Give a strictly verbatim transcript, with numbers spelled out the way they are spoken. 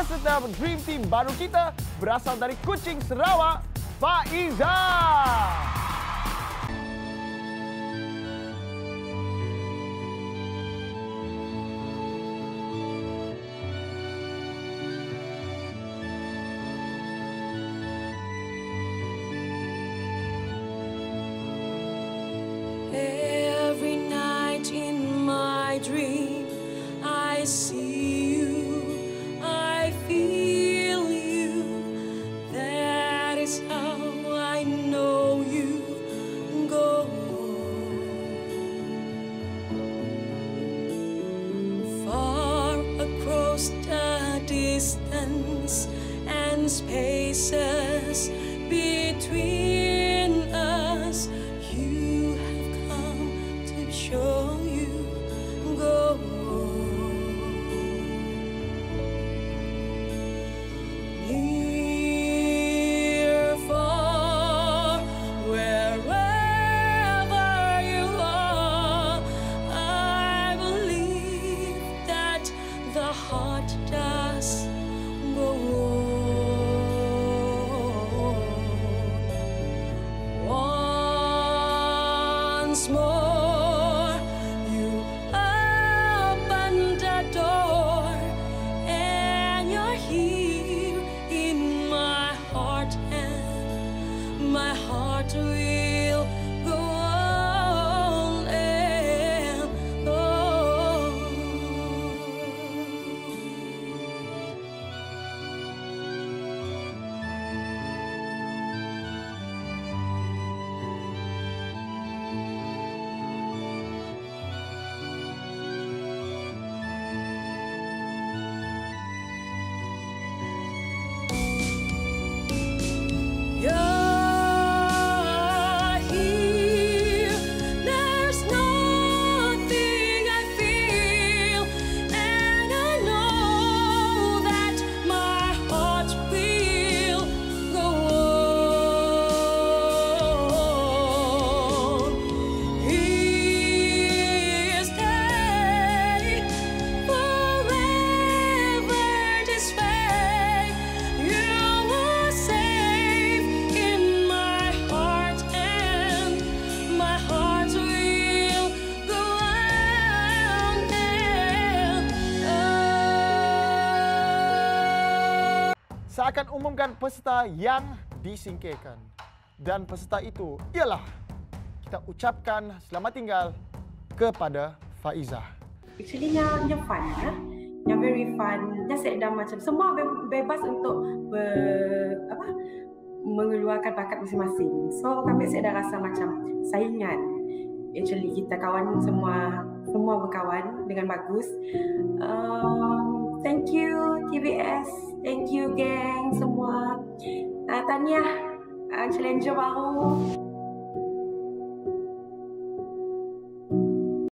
peserta Dream Team baru kita berasal dari Kuching, Sarawak, Faiza. Every night in my dream, I see you, I feel you. That is how I know you go. Far across the distance and spaces between us, you have come to show you go. Near, far, wherever you are, I believe that the heart does go on. Once more, you open the door, and you're here in my heart, and my heart will go on and on. You're here, there's nothing I feel, and I know that my heart will go on. Here stay forever this way. You are safe in my heart, and my heart will go on and on. Saya akan umumkan peserta yang disingkirkan. Dan peserta itu ialah, kita ucapkan selamat tinggal kepada Faiza. Actually, yang, yang fun ya. Yang very fun. Yang set dah macam semua be- bebas untuk ber, apa, mengeluarkan bakat masing-masing. So, kami set dah rasa macam saingan. Actually, kita kawan semua semua berkawan dengan bagus. Um, thank you T V S. Thank you geng semua. Uh, tahniah uh, challenger baru.